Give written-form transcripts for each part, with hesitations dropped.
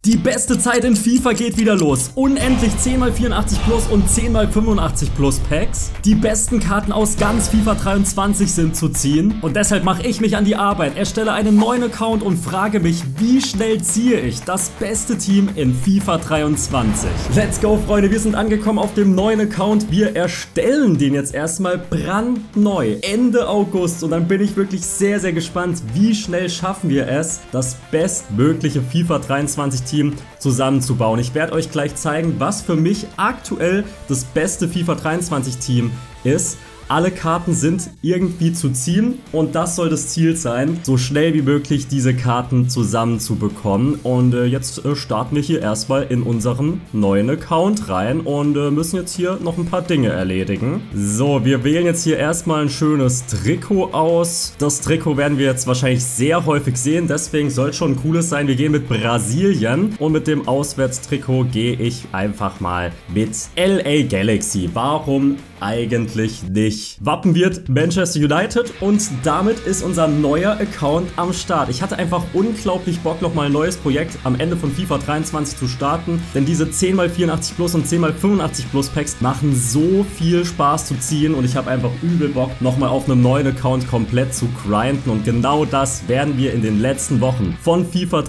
Die beste Zeit in FIFA geht wieder los. Unendlich 10x84 Plus und 10x85 Plus Packs. Die besten Karten aus ganz FIFA 23 sind zu ziehen. Und deshalb mache ich mich an die Arbeit, erstelle einen neuen Account und frage mich, wie schnell ziehe ich das beste Team in FIFA 23. Let's go, Freunde, wir sind angekommen auf dem neuen Account. Wir erstellen den jetzt erstmal brandneu, Ende August. Und dann bin ich wirklich sehr, sehr gespannt, wie schnell schaffen wir es, das bestmögliche FIFA 23 Team zusammenzubauen. Ich werde euch gleich zeigen, was für mich aktuell das beste FIFA 23 Team ist. Alle Karten sind irgendwie zu ziehen und das soll das Ziel sein, so schnell wie möglich diese Karten zusammenzubekommen. Und jetzt starten wir hier erstmal in unseren neuen Account rein und müssen jetzt hier noch ein paar Dinge erledigen. So, wir wählen jetzt hier erstmal ein schönes Trikot aus. Das Trikot werden wir jetzt wahrscheinlich sehr häufig sehen, deswegen soll es schon ein cooles sein. Wir gehen mit Brasilien und mit dem Auswärtstrikot gehe ich einfach mal mit LA Galaxy. Warum eigentlich nicht? Wappen wird Manchester United und damit ist unser neuer Account am Start. Ich hatte einfach unglaublich Bock, nochmal ein neues Projekt am Ende von FIFA 23 zu starten, denn diese 10x84 Plus und 10x85 Plus Packs machen so viel Spaß zu ziehen und ich habe einfach übel Bock, nochmal auf einem neuen Account komplett zu grinden und genau das werden wir in den letzten Wochen von FIFA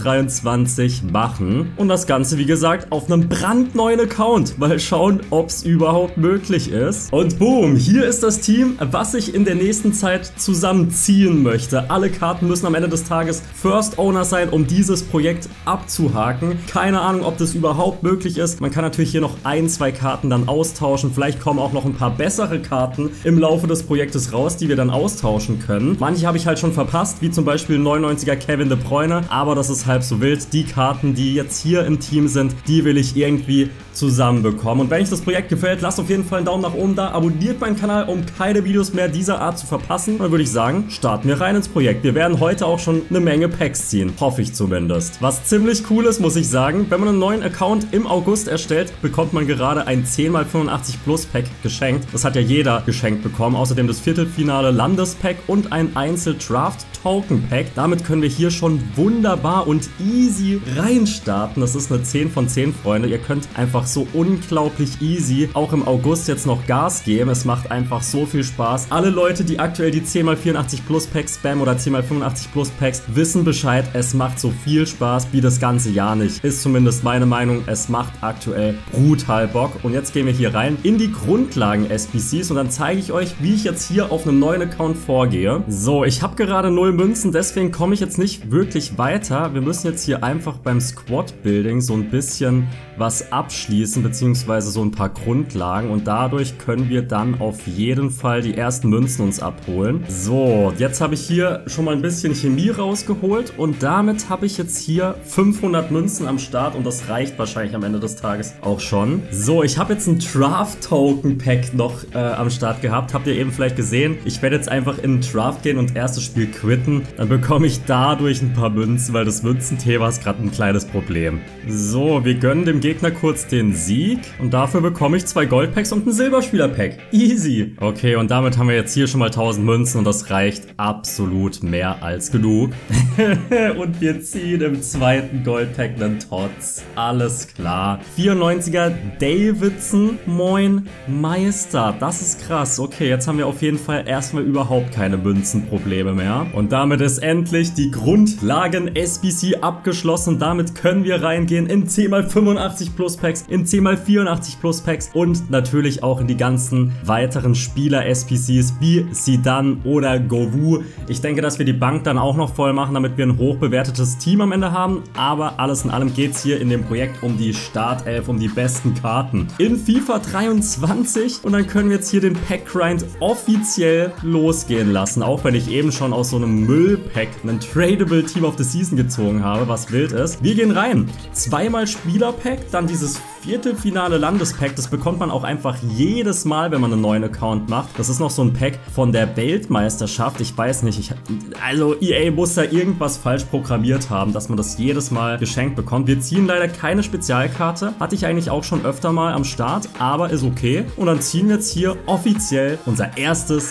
23 machen und das Ganze, wie gesagt, auf einem brandneuen Account. Mal schauen, ob es überhaupt möglich ist. Und boom, hier ist das Team, was ich in der nächsten Zeit zusammenziehen möchte. Alle Karten müssen am Ende des Tages First Owner sein, um dieses Projekt abzuhaken. Keine Ahnung, ob das überhaupt möglich ist. Man kann natürlich hier noch ein, zwei Karten dann austauschen. Vielleicht kommen auch noch ein paar bessere Karten im Laufe des Projektes raus, die wir dann austauschen können. Manche habe ich halt schon verpasst, wie zum Beispiel 99er Kevin De Bruyne, aber das ist halb so wild. Die Karten, die jetzt hier im Team sind, die will ich irgendwie zusammenbekommen. Und wenn euch das Projekt gefällt, lasst auf jeden Fall einen Daumen nach oben da, abonniert meinen Kanal, um keine Videos mehr dieser Art zu verpassen. Und dann würde ich sagen, starten wir rein ins Projekt. Wir werden heute auch schon eine Menge Packs ziehen, hoffe ich zumindest. Was ziemlich cool ist, muss ich sagen, wenn man einen neuen Account im August erstellt, bekommt man gerade ein 10x85 Plus Pack geschenkt. Das hat ja jeder geschenkt bekommen. Außerdem das Viertelfinale Landespack und ein Einzel-Draft Token Pack. Damit können wir hier schon wunderbar und easy reinstarten. Das ist eine 10 von 10, Freunde. Ihr könnt einfach so unglaublich easy auch im August jetzt noch Gas geben. Es macht einfach so viel Spaß. Alle Leute, die aktuell die 10x84 Plus Packs spammen oder 10x85 Plus Packs, wissen Bescheid. Es macht so viel Spaß wie das ganze Jahr nicht. Ist zumindest meine Meinung. Es macht aktuell brutal Bock. Und jetzt gehen wir hier rein in die Grundlagen-SBCs und dann zeige ich euch, wie ich jetzt hier auf einem neuen Account vorgehe. So, ich habe gerade 0 Münzen, deswegen komme ich jetzt nicht wirklich weiter. Wir müssen jetzt hier einfach beim Squad-Building so ein bisschen was abschließen, beziehungsweise so ein paar Grundlagen und dadurch können wir dann auf jeden Fall die ersten Münzen uns abholen. So, jetzt habe ich hier schon mal ein bisschen Chemie rausgeholt und damit habe ich jetzt hier 500 Münzen am Start und das reicht wahrscheinlich am Ende des Tages auch schon. So, ich habe jetzt ein Draft Token Pack noch am Start gehabt. Habt ihr eben vielleicht gesehen? Ich werde jetzt einfach in den Draft gehen und erstes Spiel quitten. Dann bekomme ich dadurch ein paar Münzen, weil das Münzenthema ist gerade ein kleines Problem. So, wir gönnen dem Gegner kurz den Sieg und dafür bekomme ich 2 Goldpacks und ein Silberspieler-Pack. Easy. Okay, und damit haben wir jetzt hier schon mal 1000 Münzen und das reicht absolut mehr als genug. Und wir ziehen im zweiten Goldpack einen Tots. Alles klar. 94er Davidson, moin Meister. Das ist krass. Okay, jetzt haben wir auf jeden Fall erstmal überhaupt keine Münzenprobleme mehr. Und damit ist endlich die Grundlagen-SBC abgeschlossen. Damit können wir reingehen in 10x85 Plus Packs, in 10x84 Plus Packs und natürlich auch in die ganzen weiteren Spieler-SBCs wie Zidane oder Govou. Ich denke, dass wir die Bank dann auch noch voll machen, damit wir ein hochbewertetes Team am Ende haben. Aber alles in allem geht es hier in dem Projekt um die Startelf, um die besten Karten in FIFA 23. Und dann können wir jetzt hier den Pack-Grind offiziell losgehen lassen. Auch wenn ich eben schon aus so einem Müll-Pack einen Tradable Team of the Season gezogen habe, was wild ist. Wir gehen rein. 2x Spieler-Pack, dann dieses Viertelfinale Landespack. Das bekommt man auch einfach jedes Mal, wenn man einen neuen Account macht. Das ist noch so ein Pack von der Weltmeisterschaft. Ich weiß nicht, also EA muss da irgendwas falsch programmiert haben, dass man das jedes Mal geschenkt bekommt. Wir ziehen leider keine Spezialkarte. Hatte ich eigentlich auch schon öfter mal am Start, aber ist okay. Und dann ziehen wir jetzt hier offiziell unser erstes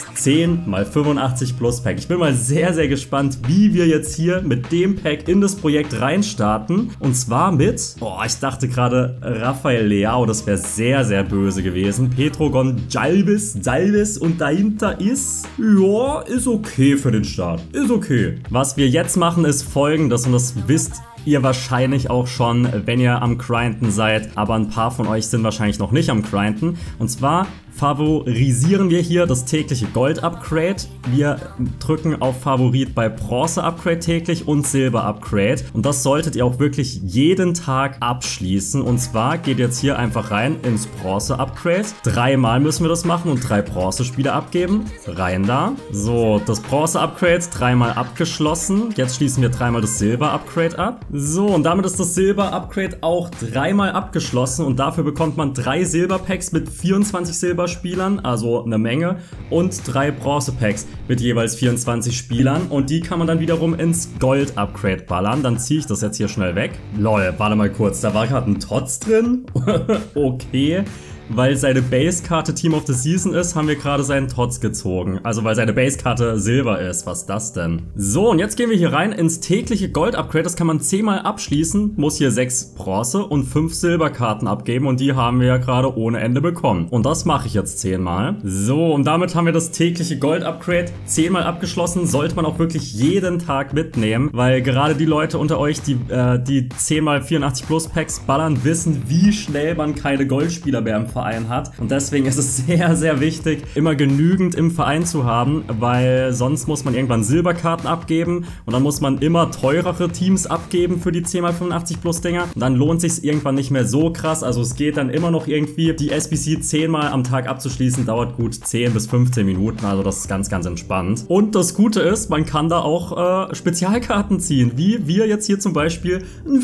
10x85 Plus Pack. Ich bin mal sehr, sehr gespannt, wie wir jetzt hier mit dem Pack in das Projekt reinstarten. Und zwar mit, ich dachte gerade Rafael Leao, das wäre sehr, sehr böse gewesen. Pedro Gonçalves und dahinter ist, ja, ist okay für den Start. Ist okay. Was wir jetzt machen, ist Folgendes, und das wisst ihr wahrscheinlich auch schon, wenn ihr am Grinden seid, aber ein paar von euch sind wahrscheinlich noch nicht am Grinden. Und zwar favorisieren wir hier das tägliche Gold-Upgrade. Wir drücken auf Favorit bei Bronze-Upgrade täglich und Silber-Upgrade. Und das solltet ihr auch wirklich jeden Tag abschließen. Und zwar geht jetzt hier einfach rein ins Bronze-Upgrade. 3-mal müssen wir das machen und 3 Bronze-Spiele abgeben. Rein da. So, das Bronze-Upgrade 3-mal abgeschlossen. Jetzt schließen wir 3-mal das Silber-Upgrade ab. So, und damit ist das Silber-Upgrade auch 3-mal abgeschlossen. Und dafür bekommt man 3 Silber-Packs mit 24 Silberspielern, also eine Menge, und 3 Bronze-Packs mit jeweils 24 Spielern, und die kann man dann wiederum ins Gold-Upgrade ballern. Dann ziehe ich das jetzt hier schnell weg. Lol, warte mal kurz, da war gerade ein Tots drin. Okay. Weil seine Base-Karte Team of the Season ist, haben wir gerade seinen Tots gezogen. Also weil seine Base-Karte Silber ist. Was ist das denn? So, und jetzt gehen wir hier rein ins tägliche Gold-Upgrade. Das kann man 10-mal abschließen, muss hier 6 Bronze und 5 Silberkarten abgeben. Und die haben wir ja gerade ohne Ende bekommen. Und das mache ich jetzt 10-mal. So, und damit haben wir das tägliche Gold-Upgrade 10-mal abgeschlossen. Sollte man auch wirklich jeden Tag mitnehmen. Weil gerade die Leute unter euch, die 10x84 Plus Packs ballern, wissen, wie schnell man keine Goldspieler mehr im Verein hat. Und deswegen ist es sehr, sehr wichtig, immer genügend im Verein zu haben, weil sonst muss man irgendwann Silberkarten abgeben und dann muss man immer teurere Teams abgeben für die 10x85 Plus Dinger. Und dann lohnt sich irgendwann nicht mehr so krass. Also es geht dann immer noch irgendwie, die SBC 10-mal am Tag abzuschließen, dauert gut 10 bis 15 Minuten. Also das ist ganz, ganz entspannt. Und das Gute ist, man kann da auch Spezialkarten ziehen, wie wir jetzt hier zum Beispiel einen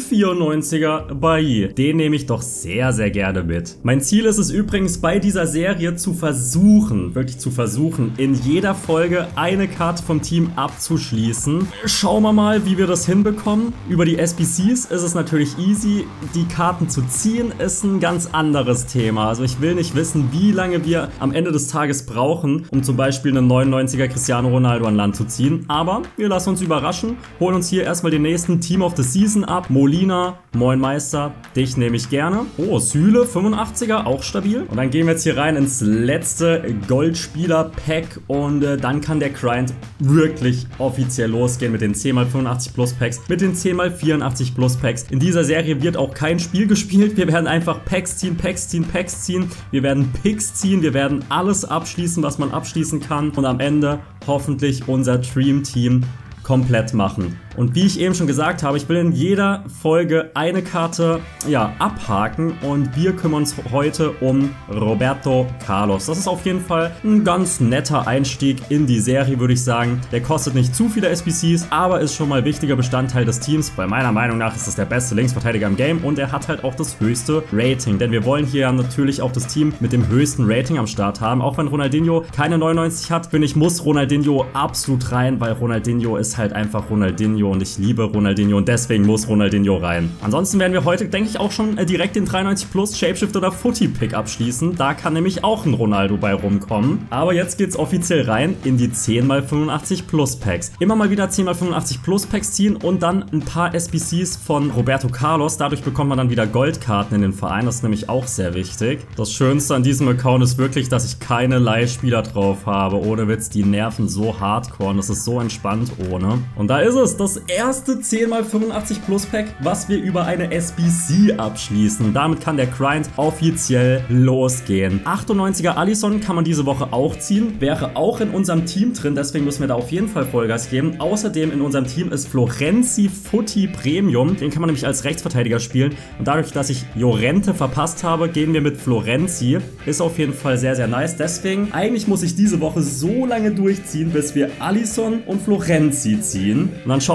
94er Bailly. Den nehme ich doch sehr, sehr gerne mit. Mein Ziel ist es übrigens bei dieser Serie zu versuchen, wirklich zu versuchen, in jeder Folge eine Karte vom Team abzuschließen. Schauen wir mal, wie wir das hinbekommen. Über die SBCs ist es natürlich easy. Die Karten zu ziehen ist ein ganz anderes Thema. Also ich will nicht wissen, wie lange wir am Ende des Tages brauchen, um zum Beispiel einen 99er Cristiano Ronaldo an Land zu ziehen. Aber wir lassen uns überraschen, holen uns hier erstmal den nächsten Team of the Season ab. Molina, moin Meister, dich nehme ich gerne. Oh, Süle, 85er, auch stabil. Und dann gehen wir jetzt hier rein ins letzte Goldspieler-Pack und dann kann der Grind wirklich offiziell losgehen mit den 10x85 Plus Packs, mit den 10x84 Plus Packs. In dieser Serie wird auch kein Spiel gespielt. Wir werden einfach Packs ziehen, Packs ziehen, Packs ziehen. Wir werden Picks ziehen. Wir werden alles abschließen, was man abschließen kann. Und am Ende hoffentlich unser Dream Team komplett machen. Und wie ich eben schon gesagt habe, ich will in jeder Folge eine Karte, abhaken, und wir kümmern uns heute um Roberto Carlos. Das ist auf jeden Fall ein ganz netter Einstieg in die Serie, würde ich sagen. Der kostet nicht zu viele SBCs, aber ist schon mal wichtiger Bestandteil des Teams. Bei meiner Meinung nach ist das der beste Linksverteidiger im Game und er hat halt auch das höchste Rating, denn wir wollen hier natürlich auch das Team mit dem höchsten Rating am Start haben. Auch wenn Ronaldinho keine 99 hat, finde ich, muss Ronaldinho absolut rein, weil Ronaldinho ist halt einfach Ronaldinho. Und ich liebe Ronaldinho und deswegen muss Ronaldinho rein. Ansonsten werden wir heute, denke ich, auch schon direkt den 93 Plus Shapeshift oder Footy Pick abschließen. Da kann nämlich auch ein Ronaldo bei rumkommen. Aber jetzt geht's offiziell rein in die 10x85 Plus Packs. Immer mal wieder 10x85 Plus Packs ziehen und dann ein paar SBCs von Roberto Carlos. Dadurch bekommt man dann wieder Goldkarten in den Verein. Das ist nämlich auch sehr wichtig. Das Schönste an diesem Account ist wirklich, dass ich keine Leihspieler drauf habe. Ohne Witz, die nerven so hardcore und das ist so entspannt ohne. Und da ist es, das erste 10x85 Plus Pack, was wir über eine SBC abschließen. Damit kann der Grind offiziell losgehen. 98er Alisson kann man diese Woche auch ziehen, wäre auch in unserem Team drin, deswegen müssen wir da auf jeden Fall Vollgas geben. Außerdem in unserem Team ist Florenzi Footy Premium, den kann man nämlich als Rechtsverteidiger spielen, und dadurch, dass ich Llorente verpasst habe, gehen wir mit Florenzi. Ist auf jeden Fall sehr, sehr nice. Deswegen, eigentlich muss ich diese Woche so lange durchziehen, bis wir Alisson und Florenzi ziehen. Und dann schauen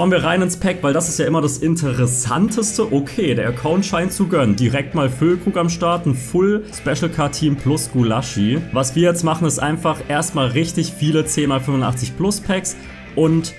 Schauen wir rein ins Pack, weil das ist ja immer das Interessanteste. Okay, der Account scheint zu gönnen. Direkt mal Füllkrug am Start, ein Full Special Card Team plus Gulaschi. Was wir jetzt machen, ist einfach erstmal richtig viele 10x85 Plus Packs und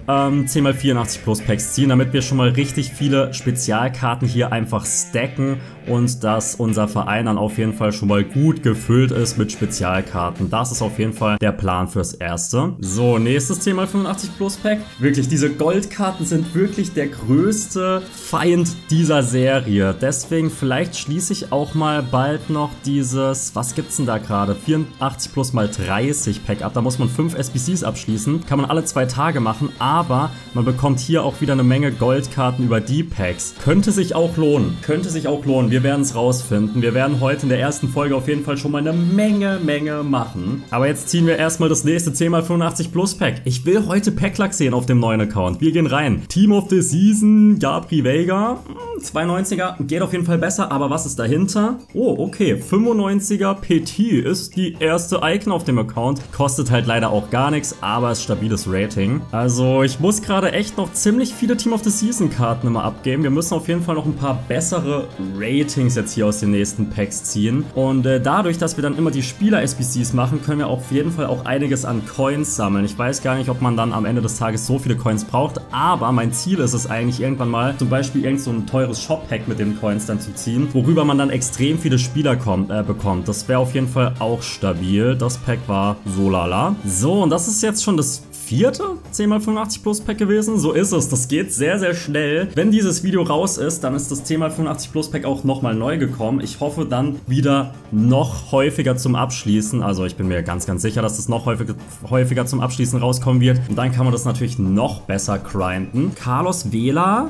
10x84 Plus Packs ziehen, damit wir schon mal richtig viele Spezialkarten hier einfach stacken und dass unser Verein dann auf jeden Fall schon mal gut gefüllt ist mit Spezialkarten. Das ist auf jeden Fall der Plan fürs Erste. So, nächstes 10x85 Plus Pack. Wirklich, diese Goldkarten sind wirklich der größte Feind dieser Serie. Deswegen vielleicht schließe ich auch mal bald noch dieses, was gibt's denn da gerade? 84 plus mal 30 Pack ab. Da muss man 5 SBCs abschließen. Kann man alle 2 Tage machen, aber man bekommt hier auch wieder eine Menge Goldkarten über die Packs. Könnte sich auch lohnen. Könnte sich auch lohnen. Wir werden es rausfinden. Wir werden heute in der ersten Folge auf jeden Fall schon mal eine Menge machen. Aber jetzt ziehen wir erstmal das nächste 10x85 Plus Pack. Ich will heute Packlack sehen auf dem neuen Account. Wir gehen rein. Team of the Season, Gabri Veiga. 290er geht auf jeden Fall besser, aber was ist dahinter? Oh, okay. 95er PT ist die erste Icon auf dem Account. Kostet halt leider auch gar nichts, aber ist stabiles Rating. Also ich muss gerade echt noch ziemlich viele Team of the Season Karten immer abgeben. Wir müssen auf jeden Fall noch ein paar bessere Ratings jetzt hier aus den nächsten Packs ziehen. Und dadurch, dass wir dann immer die Spieler-SBCs machen, können wir auf jeden Fall auch einiges an Coins sammeln. Ich weiß gar nicht, ob man dann am Ende des Tages so viele Coins braucht, aber mein Ziel ist es eigentlich irgendwann mal, zum Beispiel irgend so ein teures Shop-Pack mit den Coins dann zu ziehen, worüber man dann extrem viele Spieler bekommt. Das wäre auf jeden Fall auch stabil. Das Pack war so lala. So, und das ist jetzt schon das 4. 10x85 Plus Pack gewesen. So ist es. Das geht sehr schnell. Wenn dieses Video raus ist, dann ist das 10x85 Plus Pack auch nochmal neu gekommen. Ich hoffe dann wieder noch häufiger zum Abschließen. Also ich bin mir ganz sicher, dass das noch häufiger zum Abschließen rauskommen wird. Und dann kann man das natürlich noch besser grinden. Carlos Vela.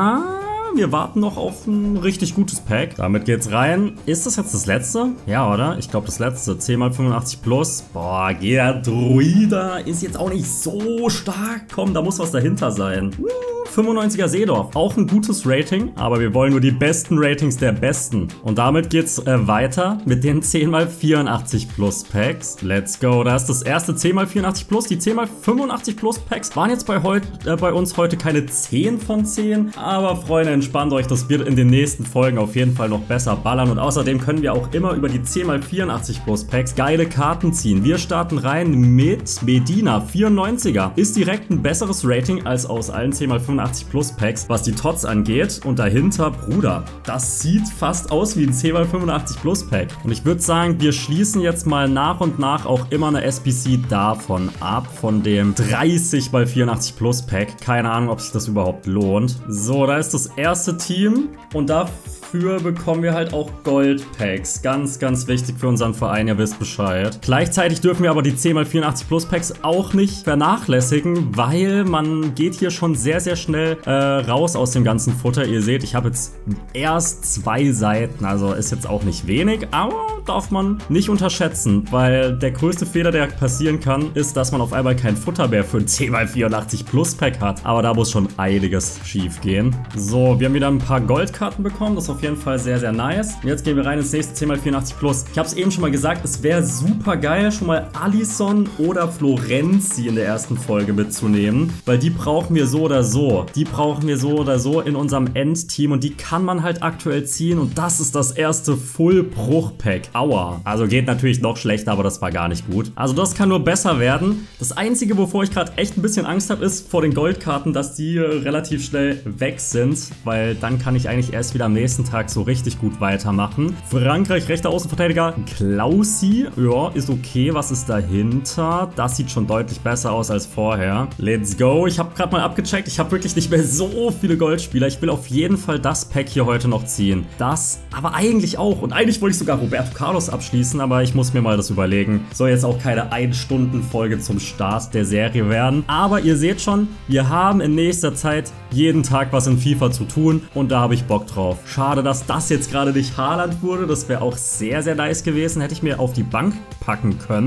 Wir warten noch auf ein richtig gutes Pack. Damit geht's rein. Ist das jetzt das letzte? Ja, oder? Ich glaube das letzte. 10x85 Plus. Boah, Druida ist jetzt auch nicht so stark. Komm, da muss was dahinter sein. 95er Seedorf. Auch ein gutes Rating, aber wir wollen nur die besten Ratings der Besten. Und damit geht's weiter mit den 10x84 Plus Packs. Let's go. Da ist das erste 10x84 Plus. Die 10x85 Plus Packs waren jetzt bei uns heute keine 10 von 10. Aber Freunde, entspannt euch. Das wird in den nächsten Folgen auf jeden Fall noch besser ballern. Und außerdem können wir auch immer über die 10x84 Plus Packs geile Karten ziehen. Wir starten rein mit Medina. 94er. Ist direkt ein besseres Rating als aus allen 10x85 Plus Packs, was die Tots angeht. Und dahinter, Bruder, das sieht fast aus wie ein 10x85 Plus Pack. Und ich würde sagen, wir schließen jetzt mal nach und nach auch immer eine SBC davon ab, von dem 30x84 Plus Pack. Keine Ahnung, ob sich das überhaupt lohnt. So, da ist das erste Team und dafür bekommen wir halt auch Gold-Packs. Ganz wichtig für unseren Verein, ihr wisst Bescheid. Gleichzeitig dürfen wir aber die 10x84 Plus Packs auch nicht vernachlässigen, weil man geht hier schon sehr schnell raus aus dem ganzen Futter. Ihr seht, ich habe jetzt erst 2 Seiten, also ist jetzt auch nicht wenig, aber darf man nicht unterschätzen, weil der größte Fehler, der passieren kann, ist, dass man auf einmal kein Futter mehr für ein 10x84 Plus Pack hat. Aber da muss schon einiges schief gehen. So, wir haben wieder ein paar Goldkarten bekommen. Das ist auf jeden Fall sehr nice. Und jetzt gehen wir rein ins nächste 10x84 Plus. Ich habe es eben schon mal gesagt, es wäre super geil, schon mal Alisson oder Florenzi in der ersten Folge mitzunehmen, weil die brauchen wir so oder so. Die brauchen wir so oder so in unserem Endteam und die kann man halt aktuell ziehen und das ist das erste Full-Bruch-Pack. Aua. Also geht natürlich noch schlechter, aber das war gar nicht gut. Also das kann nur besser werden. Das Einzige, wovor ich gerade echt ein bisschen Angst habe, ist vor den Goldkarten, dass die relativ schnell weg sind, weil dann kann ich eigentlich erst wieder am nächsten Tag so richtig gut weitermachen. Frankreich, rechter Außenverteidiger, Klausi. Ja, ist okay. Was ist dahinter? Das sieht schon deutlich besser aus als vorher. Let's go. Ich habe gerade mal abgecheckt. Ich habe wirklich nicht mehr so viele Goldspieler. Ich will auf jeden Fall das Pack hier heute noch ziehen. Das, aber eigentlich auch. Und eigentlich wollte ich sogar Roberto Carlos abschließen, aber ich muss mir mal das überlegen. Soll jetzt auch keine 1-Stunden-Folge zum Start der Serie werden. Aber ihr seht schon, wir haben in nächster Zeit jeden Tag was in FIFA zu tun und da habe ich Bock drauf. Schade, dass das jetzt gerade nicht Haaland wurde. Das wäre auch sehr nice gewesen. Hätte ich mir auf die Bank packen können.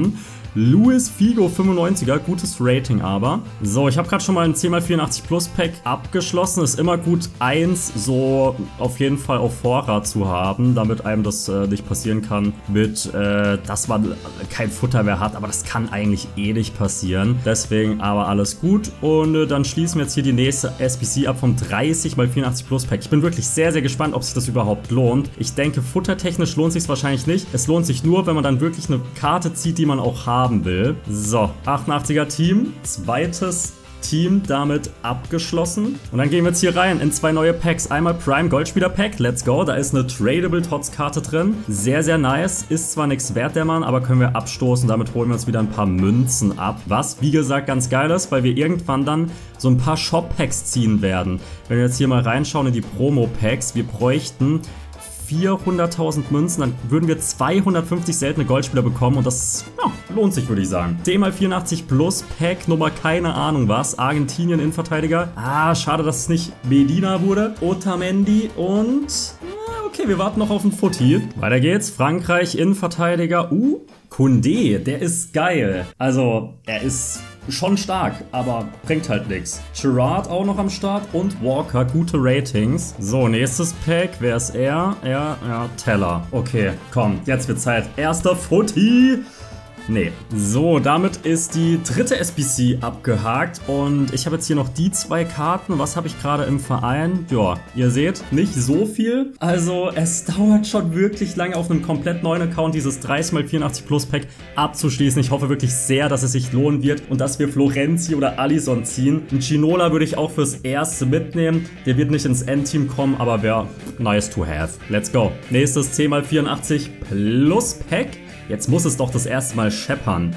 Luis Figo 95er, gutes Rating aber. So, ich habe gerade schon mal ein 10x84 Plus Pack abgeschlossen. Ist immer gut, eins so auf jeden Fall auf Vorrat zu haben, damit einem das nicht passieren kann mit, dass man kein Futter mehr hat. Aber das kann eigentlich eh nicht passieren. Deswegen aber alles gut. Und dann schließen wir jetzt hier die nächste SBC ab vom 30x84 Plus Pack. Ich bin wirklich sehr, sehr gespannt, ob sich das überhaupt lohnt. Ich denke, futtertechnisch lohnt sich wahrscheinlich nicht. Es lohnt sich nur, wenn man dann wirklich eine Karte zieht, die man auch haben will. So, 88er Team, zweites Team damit abgeschlossen. Und dann gehen wir jetzt hier rein in zwei neue Packs. Einmal Prime Goldspieler Pack, let's go. Da ist eine Tradable Tots Karte drin. Sehr, sehr nice. Ist zwar nichts wert, der Mann, aber können wir abstoßen. Damit holen wir uns wieder ein paar Münzen ab. Was, wie gesagt, ganz geil ist, weil wir irgendwann dann so ein paar Shop Packs ziehen werden. Wenn wir jetzt hier mal reinschauen in die Promo Packs, wir bräuchten 400.000 Münzen, dann würden wir 250 seltene Goldspieler bekommen und das ja, lohnt sich, würde ich sagen. 10x84 Plus Pack Nummer keine Ahnung was. Argentinien Innenverteidiger. Ah, schade, dass es nicht Medina wurde. Otamendi und... okay, wir warten noch auf ein Footy. Weiter geht's. Frankreich Innenverteidiger. Koundé, der ist geil. Also, er ist schon stark, aber bringt halt nichts. Gerrard auch noch am Start und Walker, gute Ratings. So, nächstes Pack, wer ist er? Ja, Teller. Okay, komm, jetzt wird Zeit. Erster Footy. Nee. So, damit ist die dritte SBC abgehakt und ich habe jetzt hier noch die zwei Karten. Was habe ich gerade im Verein? Ja, ihr seht, nicht so viel. Also, es dauert schon wirklich lange auf einem komplett neuen Account dieses 30x84 Plus Pack abzuschließen. Ich hoffe wirklich sehr, dass es sich lohnen wird und dass wir Florenzi oder Alisson ziehen. Ein Ginola würde ich auch fürs Erste mitnehmen. Der wird nicht ins Endteam kommen, aber wäre nice to have. Let's go. Nächstes 10x84 Plus Pack. Jetzt muss es doch das erste Mal scheppern.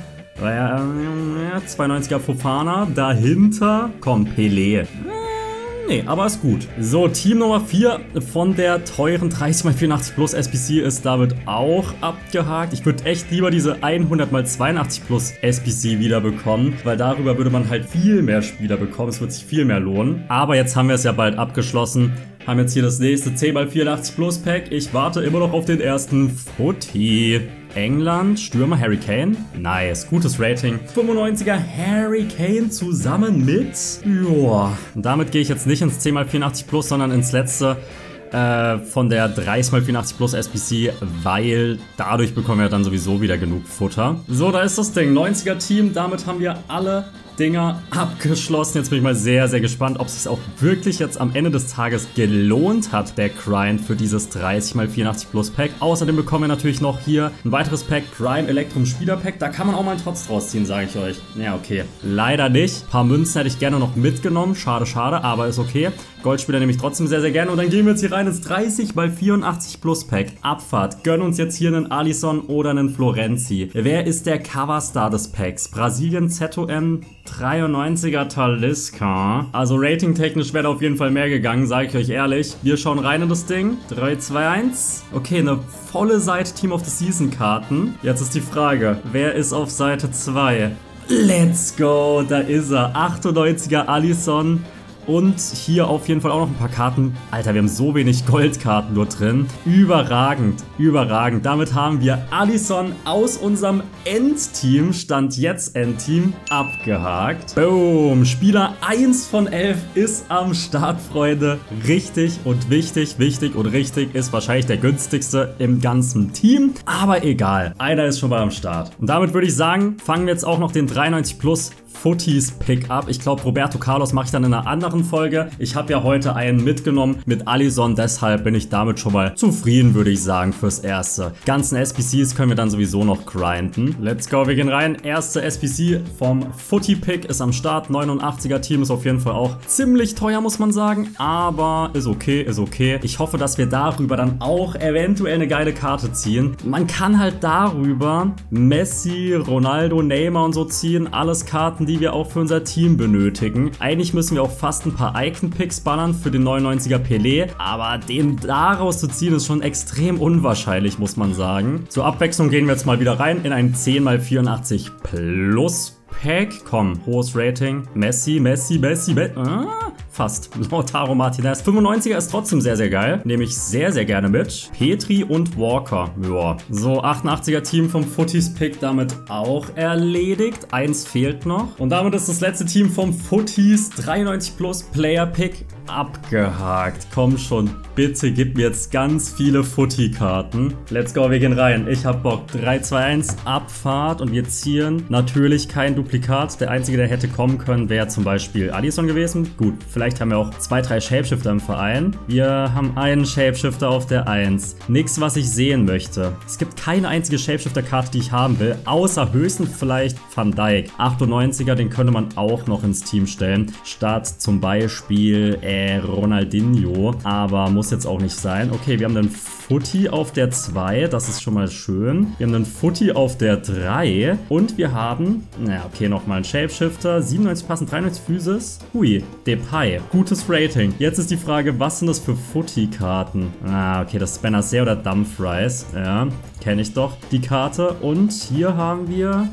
92er Fofana, dahinter kommt Pelé. Nee, aber ist gut. So, Team Nummer 4 von der teuren 30x84 Plus SBC ist damit auch abgehakt. Ich würde echt lieber diese 100x82 Plus SBC wieder bekommen, weil darüber würde man halt viel mehr Spieler bekommen. Es wird sich viel mehr lohnen. Aber jetzt haben wir es ja bald abgeschlossen. Haben jetzt hier das nächste 10x84 Plus Pack. Ich warte immer noch auf den ersten Footy. England, Stürmer Harry Kane. Nice, gutes Rating. 95er Harry Kane zusammen mit... Joa. Damit gehe ich jetzt nicht ins 10x84 Plus, sondern ins letzte von der 30x84 Plus SBC, weil dadurch bekommen wir dann sowieso wieder genug Futter. So, da ist das Ding. 90er Team, damit haben wir alle Dinger abgeschlossen. Jetzt bin ich mal sehr, sehr gespannt, ob es sich auch wirklich jetzt am Ende des Tages gelohnt hat, der Grind für dieses 30x84 Plus Pack. Außerdem bekommen wir natürlich noch hier ein weiteres Pack, Prime Electrum Spieler Pack. Da kann man auch mal einen Trotz draus ziehen, sage ich euch. Ja, okay. Leider nicht. Ein paar Münzen hätte ich gerne noch mitgenommen. Schade, schade, aber ist okay. Goldspieler nehme ich trotzdem sehr, sehr gerne. Und dann gehen wir jetzt hier rein ins 30x84 Plus Pack. Abfahrt. Gönnen uns jetzt hier einen Alisson oder einen Florenzi. Wer ist der Coverstar des Packs? Brasilien ZOM 93er Talisca. Also ratingtechnisch wäre da auf jeden Fall mehr gegangen, sage ich euch ehrlich. Wir schauen rein in das Ding. 3, 2, 1. Okay, eine volle Seite Team of the Season Karten. Jetzt ist die Frage, wer ist auf Seite 2? Let's go, da ist er. 98er Alisson. Und hier auf jeden Fall auch noch ein paar Karten. Alter, wir haben so wenig Goldkarten nur drin. Überragend, überragend. Damit haben wir Alisson aus unserem Endteam, Stand jetzt Endteam, abgehakt. Boom, Spieler 1 von 11 ist am Start, Freunde. Richtig und wichtig, wichtig und richtig ist wahrscheinlich der günstigste im ganzen Team. Aber egal, einer ist schon mal am Start. Und damit würde ich sagen, fangen wir jetzt auch noch den 93 Plus Footies Pick up. Ich glaube, Roberto Carlos mache ich dann in einer anderen Folge. Ich habe ja heute einen mitgenommen mit Alisson, deshalb bin ich damit schon mal zufrieden, würde ich sagen, fürs Erste. Die ganzen SBCs können wir dann sowieso noch grinden. Let's go, wir gehen rein. Erste SBC vom Footy Pick ist am Start. 89er Team ist auf jeden Fall auch ziemlich teuer, muss man sagen, aber ist okay, ist okay. Ich hoffe, dass wir darüber dann auch eventuell eine geile Karte ziehen. Man kann halt darüber Messi, Ronaldo, Neymar und so ziehen. Alles Karten, die wir auch für unser Team benötigen. Eigentlich müssen wir auch fast ein paar Icon-Picks ballern für den 99er Pelé, aber den daraus zu ziehen ist schon extrem unwahrscheinlich, muss man sagen. Zur Abwechslung gehen wir jetzt mal wieder rein in ein 10x84 Plus Pack. Komm, hohes Rating. Messi. fast. Lautaro Martinez. 95er ist trotzdem sehr, sehr geil. Nehme ich sehr, sehr gerne mit. Petri und Walker. Ja. So, 88er Team vom Footies Pick damit auch erledigt. Eins fehlt noch. Und damit ist das letzte Team vom Footies 93 Plus Player Pick abgehakt. Komm schon, bitte gib mir jetzt ganz viele Footy-Karten. Let's go, wir gehen rein. Ich hab Bock. 3, 2, 1, Abfahrt und wir ziehen natürlich kein Duplikat. Der einzige, der hätte kommen können, wäre zum Beispiel Alisson gewesen. Gut, vielleicht haben wir auch 2, 3 Shapeshifter im Verein. Wir haben einen Shapeshifter auf der 1. Nichts, was ich sehen möchte. Es gibt keine einzige Shapeshifter-Karte, die ich haben will, außer höchstens vielleicht Van Dijk. 98er, den könnte man auch noch ins Team stellen, statt zum Beispiel Ronaldinho, aber muss jetzt auch nicht sein. Okay, wir haben einen Footy auf der 2, das ist schon mal schön. Wir haben einen Footy auf der 3 und wir haben, naja, okay, nochmal einen Shapeshifter, 97 Passen, 93 Physis. Hui, Depay, gutes Rating. Jetzt ist die Frage, was sind das für Footy-Karten? Ah, okay, das ist Benacer oder Dumfries, ja, kenne ich doch, die Karte. Und hier haben wir,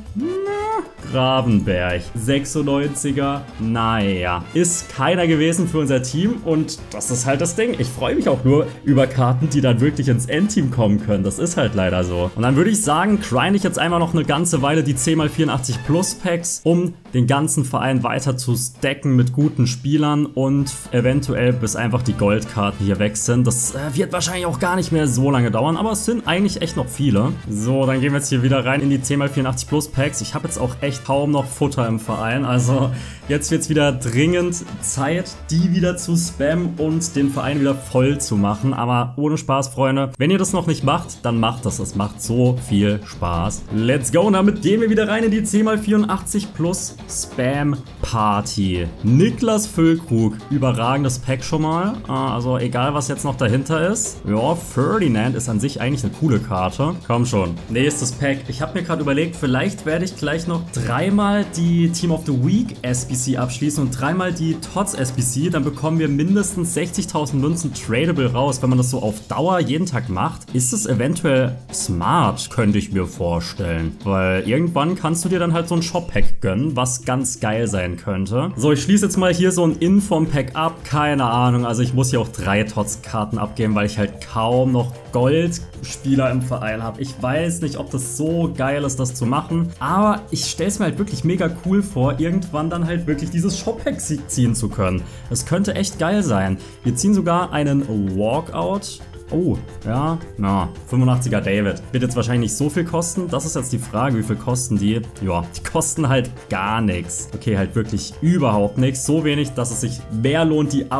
Gravenberg, 96er, naja, ist keiner gewesen für unser Team und das ist halt das Ding. Ich freue mich auch nur über Karten, die dann wirklich ins Endteam kommen können. Das ist halt leider so. Und dann würde ich sagen, grind ich jetzt einmal noch eine ganze Weile die 10x84 Plus Packs, um den ganzen Verein weiter zu stacken mit guten Spielern und eventuell bis einfach die Goldkarten hier weg sind. Das wird wahrscheinlich auch gar nicht mehr so lange dauern, aber es sind eigentlich echt noch viele. So, dann gehen wir jetzt hier wieder rein in die 10x84 Plus Packs. Ich habe jetzt auch echt kaum noch Futter im Verein, also jetzt wird es wieder dringend Zeit, die wieder zu spammen und den Verein wieder voll zu machen. Aber ohne Spaß, Freunde, wenn ihr das noch nicht macht, dann macht das. Es macht so viel Spaß. Let's go, und damit gehen wir wieder rein in die 10x84 Plus Spam Party. Niklas Füllkrug, überragendes Pack schon mal. Also egal, was jetzt noch dahinter ist. Ja, Ferdinand ist an sich eigentlich eine coole Karte. Komm schon. Nächstes Pack. Ich habe mir gerade überlegt, vielleicht werde ich gleich noch dreimal die Team of the Week SBC abschließen und dreimal die TOTS SBC. Dann bekommen wir mindestens 60.000 Münzen tradable raus. Wenn man das so auf Dauer jeden Tag macht, ist es eventuell smart, könnte ich mir vorstellen. Weil irgendwann kannst du dir dann halt so ein Shop-Pack gönnen, was ganz geil sein könnte. So, ich schließe jetzt mal hier so ein Inform-Pack ab. Keine Ahnung, also ich muss hier auch 3 TOTS-Karten abgeben, weil ich halt kaum noch Goldspieler im Verein habe. Ich weiß nicht, ob das so geil ist, das zu machen, aber ich stelle es mir halt wirklich mega cool vor, irgendwann dann halt wirklich dieses Shop-Pack ziehen zu können. Es könnte echt geil sein. Wir ziehen sogar einen Walkout. Oh, ja, na, 85er David. Wird jetzt wahrscheinlich nicht so viel kosten. Das ist jetzt die Frage, wie viel kosten die? Ja, die kosten halt gar nichts. Okay, halt wirklich überhaupt nichts. So wenig, dass es sich mehr lohnt, die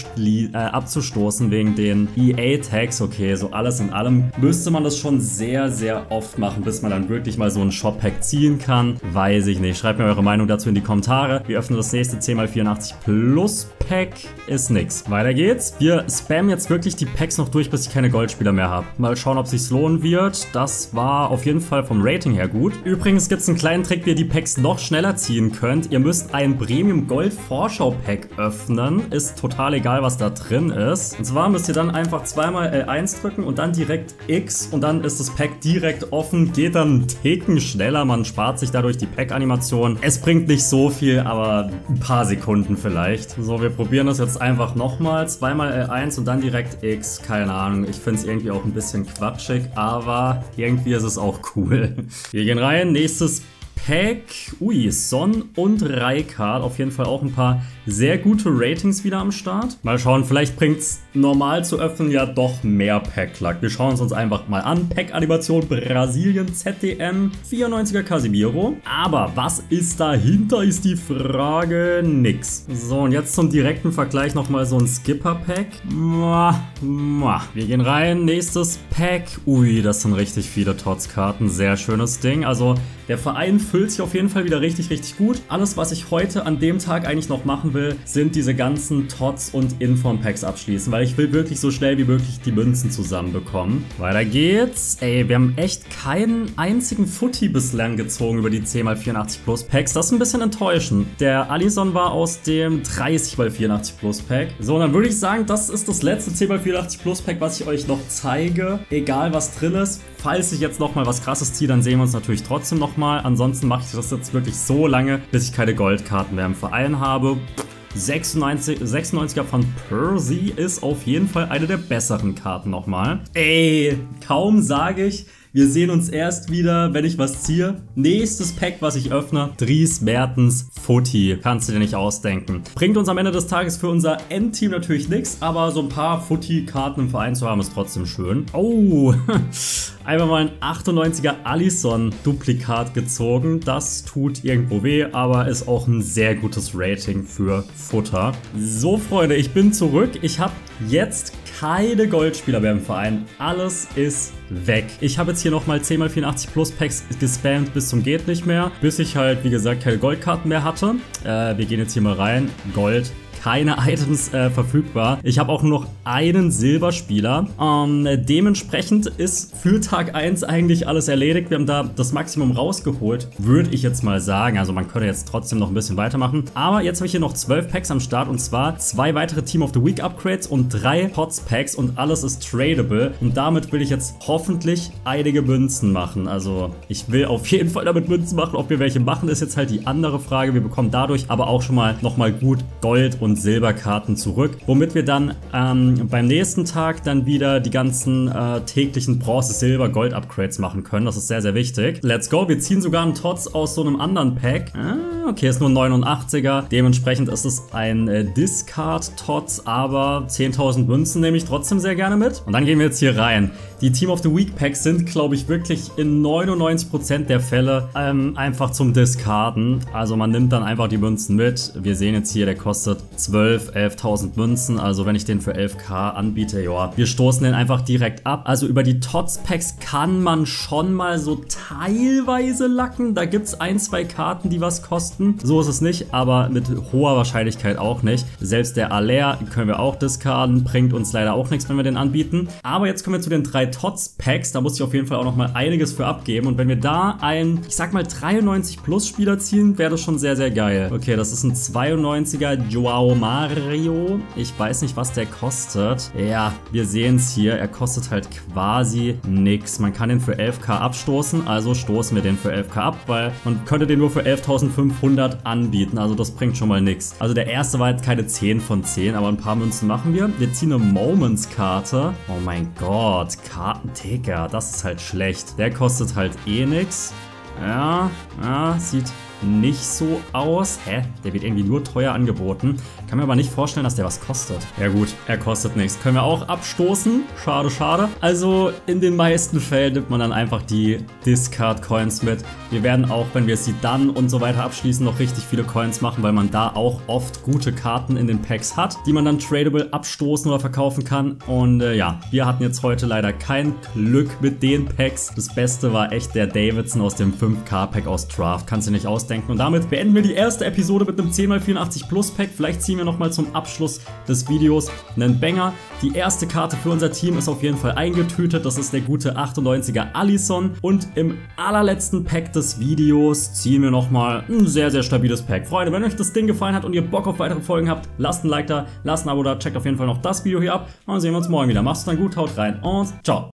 abzustoßen wegen den EA-Tags. Okay, so alles in allem müsste man das schon sehr, sehr oft machen, bis man dann wirklich mal so ein Shop-Pack ziehen kann. Weiß ich nicht. Schreibt mir eure Meinung dazu in die Kommentare. Wir öffnen das nächste 10x84 Plus Pack. Ist nix. Weiter geht's. Wir spammen jetzt wirklich die Packs noch durch, bis ich keine Goldspieler mehr habe. Mal schauen, ob es sich lohnen wird. Das war auf jeden Fall vom Rating her gut. Übrigens gibt es einen kleinen Trick, wie ihr die Packs noch schneller ziehen könnt. Ihr müsst ein Premium Gold Vorschau Pack öffnen. Ist total egal, was da drin ist. Und zwar müsst ihr dann einfach zweimal L1 drücken und dann direkt X und dann ist das Pack direkt offen. Geht dann einen Ticken schneller. Man spart sich dadurch die Pack-Animation. Es bringt nicht so viel, aber ein paar Sekunden vielleicht. So, wir probieren das jetzt einfach nochmal. Zweimal L1 und dann direkt X. Keine Ahnung. Ich finde es irgendwie auch ein bisschen quatschig, aber irgendwie ist es auch cool. Wir gehen rein. Nächstes Pack. Ui, Son und Rijkaard. Auf jeden Fall auch ein paar sehr gute Ratings wieder am Start. Mal schauen, vielleicht bringt es normal zu öffnen ja doch mehr Pack-Luck. Wir schauen es uns einfach mal an. Pack-Animation Brasilien ZDM. 94er Casemiro. Aber was ist dahinter, ist die Frage. Nix. So, und jetzt zum direkten Vergleich nochmal so ein Skipper-Pack. Wir gehen rein. Nächstes Pack. Ui, das sind richtig viele TOTS-Karten. Sehr schönes Ding. Also der Verein füllt sich auf jeden Fall wieder richtig, richtig gut. Alles, was ich heute an dem Tag eigentlich noch machen will, sind diese ganzen TOTS und Inform-Packs abschließen, weil ich will wirklich so schnell wie möglich die Münzen zusammenbekommen. Weiter geht's. Ey, wir haben echt keinen einzigen Footy bislang gezogen über die 10x84 Plus Packs. Das ist ein bisschen enttäuschend. Der Alisson war aus dem 30x84 Plus Pack. So, und dann würde ich sagen, das ist das letzte 10x84 Plus Pack, was ich euch noch zeige. Egal, was drin ist. Falls ich jetzt nochmal was Krasses ziehe, dann sehen wir uns natürlich trotzdem nochmal. Ansonsten mache ich das jetzt wirklich so lange, bis ich keine Goldkarten mehr im Verein habe. 96er von Percy ist auf jeden Fall eine der besseren Karten nochmal. Ey, kaum sage ich, wir sehen uns erst wieder, wenn ich was ziehe. Nächstes Pack, was ich öffne, Dries Mertens Footy. Kannst du dir nicht ausdenken. Bringt uns am Ende des Tages für unser Endteam natürlich nichts, aber so ein paar Footy-Karten im Verein zu haben, ist trotzdem schön. Oh, einmal mal ein 98er Alisson-Duplikat gezogen. Das tut irgendwo weh, aber ist auch ein sehr gutes Rating für Futter. So, Freunde, ich bin zurück. Ich habe jetzt keine Goldspieler mehr im Verein. Alles ist weg. Ich habe jetzt hier nochmal 10x84 Plus Packs gespammt bis zum geht nicht mehr, bis ich halt, wie gesagt, keine Goldkarten mehr hatte. Wir gehen jetzt hier mal rein. Gold. Keine Items verfügbar. Ich habe auch nur noch einen Silberspieler. Dementsprechend ist für Tag 1 eigentlich alles erledigt. Wir haben da das Maximum rausgeholt, würde ich jetzt mal sagen. Also man könnte jetzt trotzdem noch ein bisschen weitermachen. Aber jetzt habe ich hier noch 12 Packs am Start und zwar 2 weitere Team of the Week Upgrades und 3 Pots Packs und alles ist tradable. Und damit will ich jetzt hoffentlich einige Münzen machen. Also ich will auf jeden Fall damit Münzen machen. Ob wir welche machen, ist jetzt halt die andere Frage. Wir bekommen dadurch aber auch schon mal nochmal gut Gold und Silberkarten zurück, womit wir dann beim nächsten Tag dann wieder die ganzen täglichen Bronze, Silber, Gold Upgrades machen können. Das ist sehr, sehr wichtig. Let's go. Wir ziehen sogar einen Tots aus so einem anderen Pack. Okay, ist nur 89er. Dementsprechend ist es ein Discard Tots, aber 10.000 Münzen nehme ich trotzdem sehr gerne mit. Und dann gehen wir jetzt hier rein. Die Team of the Week Packs sind, glaube ich, wirklich in 99% der Fälle einfach zum Discarden. Also man nimmt dann einfach die Münzen mit. Wir sehen jetzt hier, der kostet 11.000 Münzen. Also wenn ich den für 11.000 anbiete, ja, wir stoßen den einfach direkt ab. Also über die Tots Packs kann man schon mal so teilweise lacken. Da gibt es 1, 2 Karten, die was kosten. So ist es nicht, aber mit hoher Wahrscheinlichkeit auch nicht. Selbst der Aller können wir auch discarden. Bringt uns leider auch nichts, wenn wir den anbieten. Aber jetzt kommen wir zu den 3 Tots Packs. Da muss ich auf jeden Fall auch noch mal einiges für abgeben. Und wenn wir da einen, ich sag mal 93 Plus Spieler ziehen, wäre das schon sehr, sehr geil. Okay, das ist ein 92er Joao Mario. Ich weiß nicht, was der kostet. Ja, wir sehen es hier. Er kostet halt quasi nix. Man kann den für 11.000 abstoßen. Also stoßen wir den für 11.000 ab, weil man könnte den nur für 11.500 anbieten. Also das bringt schon mal nix. Also der erste war jetzt keine 10 von 10, aber ein paar Münzen machen wir. Wir ziehen eine Moments-Karte. Oh mein Gott. Karten-Ticker. Das ist halt schlecht. Der kostet halt eh nix. Ja, sieht nicht so aus. Hä? Der wird irgendwie nur teuer angeboten. Kann mir aber nicht vorstellen, dass der was kostet. Ja gut, er kostet nichts. Können wir auch abstoßen. Schade, schade. Also in den meisten Fällen nimmt man dann einfach die Discard-Coins mit. Wir werden auch, wenn wir sie dann und so weiter abschließen, noch richtig viele Coins machen, weil man da auch oft gute Karten in den Packs hat, die man dann tradable abstoßen oder verkaufen kann. Und ja, wir hatten jetzt heute leider kein Glück mit den Packs. Das Beste war echt der Davidson aus dem 5K-Pack aus Draft. Kannst du nicht ausdenken. Und damit beenden wir die erste Episode mit einem 10x84 Plus Pack. Vielleicht ziehen wir nochmal zum Abschluss des Videos einen Banger. Die erste Karte für unser Team ist auf jeden Fall eingetütet. Das ist der gute 98er Alisson. Und im allerletzten Pack des Videos ziehen wir nochmal ein sehr, sehr stabiles Pack. Freunde, wenn euch das Ding gefallen hat und ihr Bock auf weitere Folgen habt, lasst ein Like da, lasst ein Abo da, checkt auf jeden Fall noch das Video hier ab. Und dann sehen wir uns morgen wieder. Macht's dann gut, haut rein und ciao.